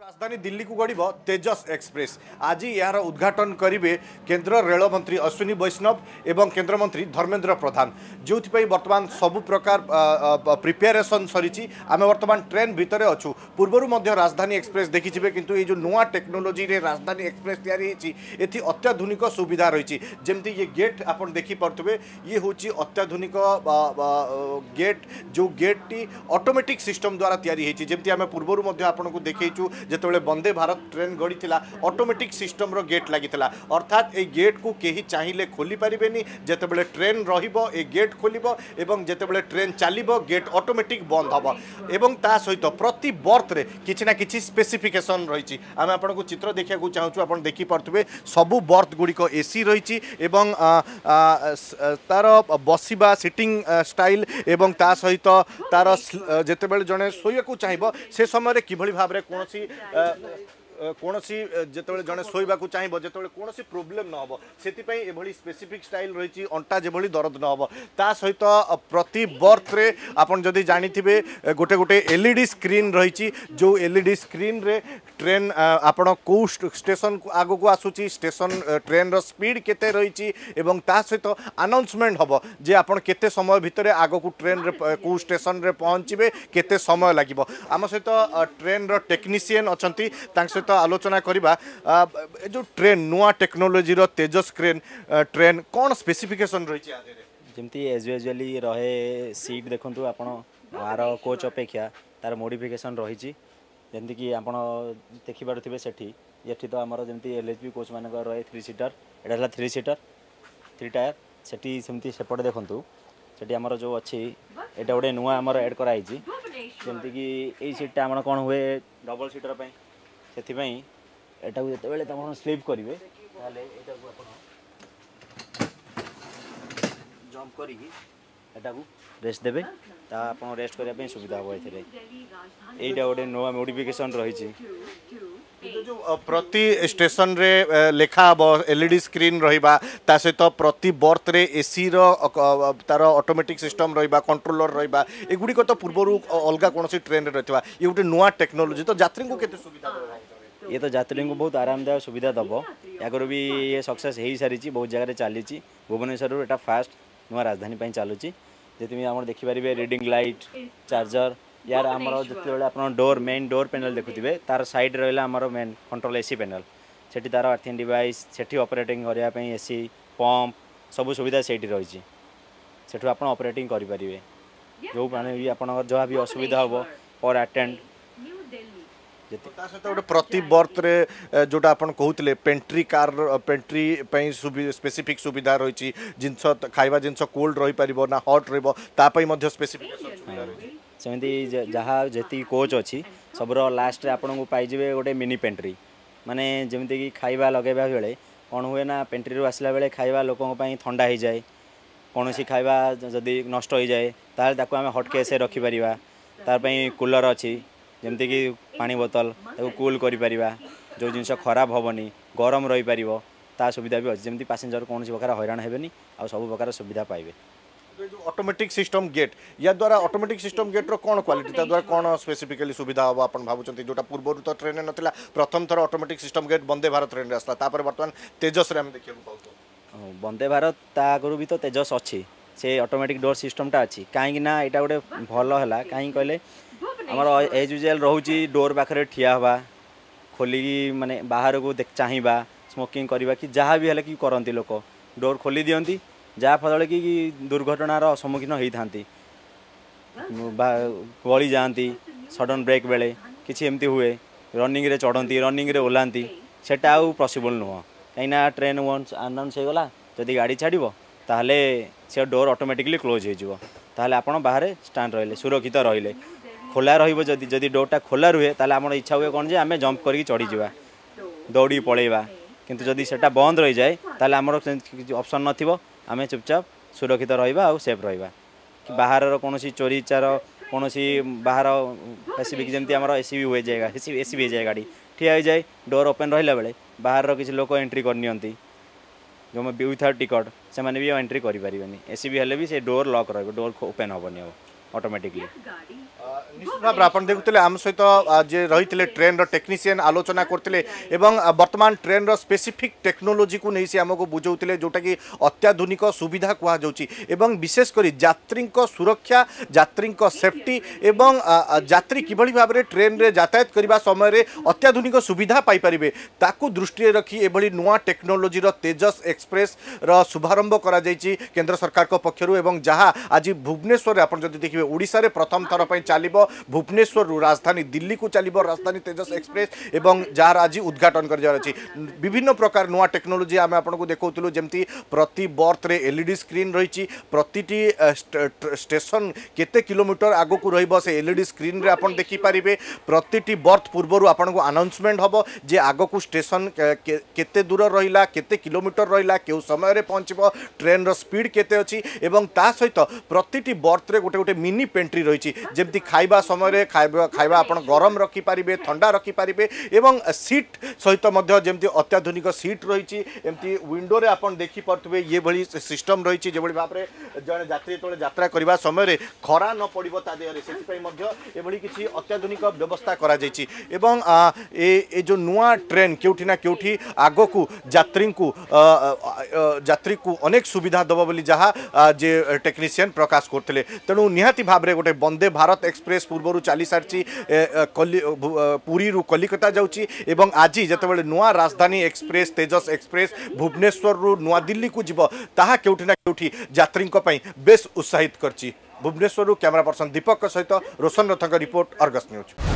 राजधानी दिल्ली को गढ़ तेजस एक्सप्रेस आज यार उद्घाटन करेंगे केंद्र रेल मंत्री अश्विनी वैष्णव एवं केंद्र मंत्री धर्मेंद्र प्रधान जो बर्तमान सबु प्रकार प्रिपेरेसन सरी आम बर्तमान ट्रेन भितर अच्छु पूर्वर राजधानी एक्सप्रेस देखिए किंतु ये जो नुआ टेक्नोलोजी रे राजधानी एक्सप्रेस तैयारी अत्याधुनिक सुविधा रही जमती ये गेट आप देखिपे ये हूँ अत्याधुनिक गेट जो गेट टी ऑटोमेटिक सिस्टम द्वारा तैयारी जमती आम पूर्वर आपको देखु जिते वंदे भारत ट्रेन गड़ी थी ऑटोमेटिक सिस्टम रो गेट लगी अर्थात ये गेट को कहीं चाहिए खोली पारे जिते ट्रेन रे गेट खोल जिते ट्रेन चलो गेट ऑटोमेटिक बंद हम एवं ता सहित प्रति बर्थ रे किसी ना किसी स्पेसिफिकेशन रही आम आपको चित्र देखा चाहूँ आप देखिपे सबू बर्थ गुड़िक एसी रही तार बसवा सिटिंग स्टाइल एवं ता सहित तार जिते जड़े शोक चाहिए से समय किभली भाव में कौन जिते जड़े शोवा चाहिए जो कौन प्रोब्लेम न हम से स्पेसिफिक स्टाइल रही अंटा जो दर्द न हम ता सहित प्रति बर्थ रे आपन जदि जानी गोटे गोटे एलईडी स्क्रीन रही जो एलईडी स्क्रीन रे ट्रेन आपण को स्टेशन आग को आसूची स्टेशन ट्रेन रो स्पीड केते रही एवं ता सहित अनाउंसमेंट हम जे आपण केते समय भितर आग को ट्रेन रे को स्टेशन रे पहुँचे केते समय लगिबो आम सहित ट्रेन रो टेक्नीशियन अछंती तांक सहित आलोचना करबा जो ट्रेन नुआ टेक्नोलोजी रो तेजस ट्रेन कौन स्पेसिफिकेशन रही जमती एजुअली रहे सीट देखु आप आर कोच अपेक्षा तार मॉडिफिकेशन रही जमती कि आप देखिपे सेठी तो आमर जमी एलएचबी कोच मान रहे 3 सीटर एटा 3 सीटर 3 टायर सेठी सेमती सेपटे देखु सेठी आमर जो अच्छी एटा गोटे नुआ आमर एड कराई जमती कि यही सीटा आम कौन हुए डबल सीटर से एटा जिते तुम स्लीप करेंगे जंप कर रेस्ट देवे आप रेस्ट करने सुविधा हम ये गोटे नुआ मॉडिफिकेशन रही जो प्रति स्टेशन रे लेखा एलईडी स्क्रीन रहिबा ता सहित प्रति बर्थ रे एसी रो तार ऑटोमेटिक सिस्टम रहिबा कंट्रोलर रहिबा एगुडी को तो पूर्वरु अलगा कोनसी ट्रेन रे रहथिबा ये गोटे नुआ टेक्नोलोजी तो यात्री को केते सुविधा देबा ये तो यात्री को बहुत आरामदायक सुविधा दब यागर भी ये सक्सेस हो सारी बहुत जगह चली भुवनेश्वर एटा फास्ट नुआ राजधानी चलुची जी आम देखिपारे रीडिंग लाइट चार्जर यार आमर जो आप डोर मेन डोर पैनल देखुए तार साइड रहा आमर मेन कंट्रोल एसी पैनल सेठी तार अर्थिंग डिवाइस सेठी ऑपरेटिंग करने एसी पंप सब सुविधा से रही सेठू आप ऑपरेटिंग करेंगे जो भी आप जहाँ भी असुविधा हम पर अटेंड गोटे प्रति बर्थ रे जोटा आपन कहते पेंट्री कार पेंट्री स्पेसिफिक सुविधा रही जिनस खाइबा जिनस कोल्ड रही पारिबो ना हॉट रहिबो तापई मध्य स्पेसिफिकेशन सुविधा रही सेमती जहाँ जी कोच अच्छी सबुर लास्ट आपन को पाइबे गोटे मिनी पेंट्री माने जमती कि खाइबा लगेबा बेले कौन हुए ना पेंट्री रू आसला बेले खाइबा लोकों पई ठंडा हो जाए कौन सी खाइबा जदि नष्ट हो जाए ताल ताको आमे हॉट केस रखि परिबा तार पई कूलर अच्छी जमती कि पानी बोतल कूल कर जो जिनस खराब हेनी गरम रही पार ता सुविधा भी अच्छी जमती पैसेंजर कौन प्रकार हैरान हेनी आ सब प्रकार सुविधा पाइबे ऑटोमेटिक सिस्टम गेट या द्वारा ऑटोमेटिक सिस्टम गेट रो कौन क्वालिटी ता द्वारा कौन स्पेसिफिकली सुविधा हम आप भावुं जोटा पूर्व तो ट्रेन नथिला प्रथम थर automatic system gate Vande Bharat train रे आसला तापर वर्तमान तेजस रे हम देखियो पाउतो वंदे भारत ता आगु भी तो तेजस अच्छी से ऑटोमेटिक डोर सिस्टमटा अच्छी कहीं ना यहाँ गोटे भल है कहीं कहले आमर एज यूजुअल रोचे डोर पाखे ठिया हवा खोलिकी माने बाहर को चाहिए स्मोकिंग करवा कि जहाँ भी है कि करती लोक डोर खोली दियंती जहाँफल कि दुर्घटनार सम्मुखीन होता गली जाती सडन ब्रेक बेले किसी एमती हुए रनिंग रे चढ़ती रनिंग रे ओलांती सेटा आउ पॉसिबल नुह कहीं ट्रेन वन्स अनाउंस हो गला जदि गाड़ी छाड़ ताहले से डोर ऑटोमेटिकली क्लोज हो ताहले आपण बाहर स्टैंड रहिले सुरक्षित रहिले खोला रहिबो जदि डोरटा खोला रुहे ताहले आमर इच्छा हुए कौन जे आमे जंप करके चढ़ी जावा दौड़ी पलैबा किंतु जदि सेटा बंद रही जाए ताहले आमर ऑप्शन नथिबो आमे चुपचाप सुरक्षित रहिबा आ सेफ रहिबा कि बाहर कौन चोरी चार कौन बाहर स्पेसिफिक जमती आमर एसी भी हुए जाएगा एसी भी जाए गाड़ी ठिया हो जाए डोर ओपन रहिला बेले बाहर किसी लोक एंट्री करनी जो विथआउट टिकट से मैंने भी एंट्री करें एसी भी हेले भी से डोर लॉक रहा डोर ओपन हेनी ऑटोमेटिकली निश्चित भाव आपन देखुले आम सहित जे रही ट्रेन टेक्नीशियन आलोचना करते वर्तमान ट्रेन स्पेसिफिक टेक्नोलोजी को नहीं से आमको बुझाऊे जोटा कि अत्याधुनिक सुविधा कहुच्छी विशेषकर यात्री सुरक्षा यात्री सेफ्टी एवं यात्री किभली भाव में ट्रेन रे यातायात करने समय अत्याधुनिक सुविधा पाइपर ताकू दृष्टि रखी एभली नुआ टेक्नोलोजी तेजस एक्सप्रेस शुभारंभ करा केंद्र सरकार पक्षर एवं जहाँ आज भुवनेश्वर आप देखिए ओडिशा रे प्रथम थर पर चलो भुवनेश्वर राजधानी दिल्ली को चलो राजधानी तेजस एक्सप्रेस एवं जार आज उद्घाटन कर विभिन्न प्रकार नुआ टेक्नोलोजी आम आपको देखा जमी प्रति बर्थ रे एलईडी स्क्रीन रही प्रति स्टेशन केते किलोमीटर आगो को रही से एलईडी स्क्रीन रे आपन देखि पारिबे प्रति बर्थ पूर्व आपन को अनाउंसमेंट हम जे आगो को स्टेशन केते दूर रहिला केते किलोमीटर रहिला केउ समय रे पहुँचब ट्रेन रो स्पीड केते अछि एवं ता सहित प्रति बर्थ रे गोटे गोटे मिनी पेंट्री रही जमी खाइबा समय खाइबा आपन गरम रखि पारिबे ठंडा रखि पारिबे एवं सीट सहित मध्य जमी अत्याधुनिक सीट रही एमती विंडो रे आपन देखि परथबे ये भली सिस्टम रही जे भली भाबरे जने यात्री तोले यात्रा करबा समय रे खरा न पड़िबो ता देहरे सेति पई मध्य एभली किछि अत्याधुनिक व्यवस्था करा जायछि एवं ए जो नुआ ट्रेन केउठी ना केउठी आगो को यात्री को अनेक सुविधा दबो बोली जहाँ जे टेक्नीशियन प्रकाश करते तेणु निहाती भाव में गोटे वंदे भारत एक्सप्रेस पूर्व चली सारी पुरी रु कलिकता जाउची एवं आज जितेबाला नुआ राजधानी एक्सप्रेस तेजस एक्सप्रेस भुवनेश्वर रु नुआ दिल्ली को जीव ताहा केउठी ना केउठी यात्री बेस उत्साहित करची। भुवनेश्वर कैमरा पर्सन दीपक सहित रोशन रथक रिपोर्ट अर्गस न्यूज।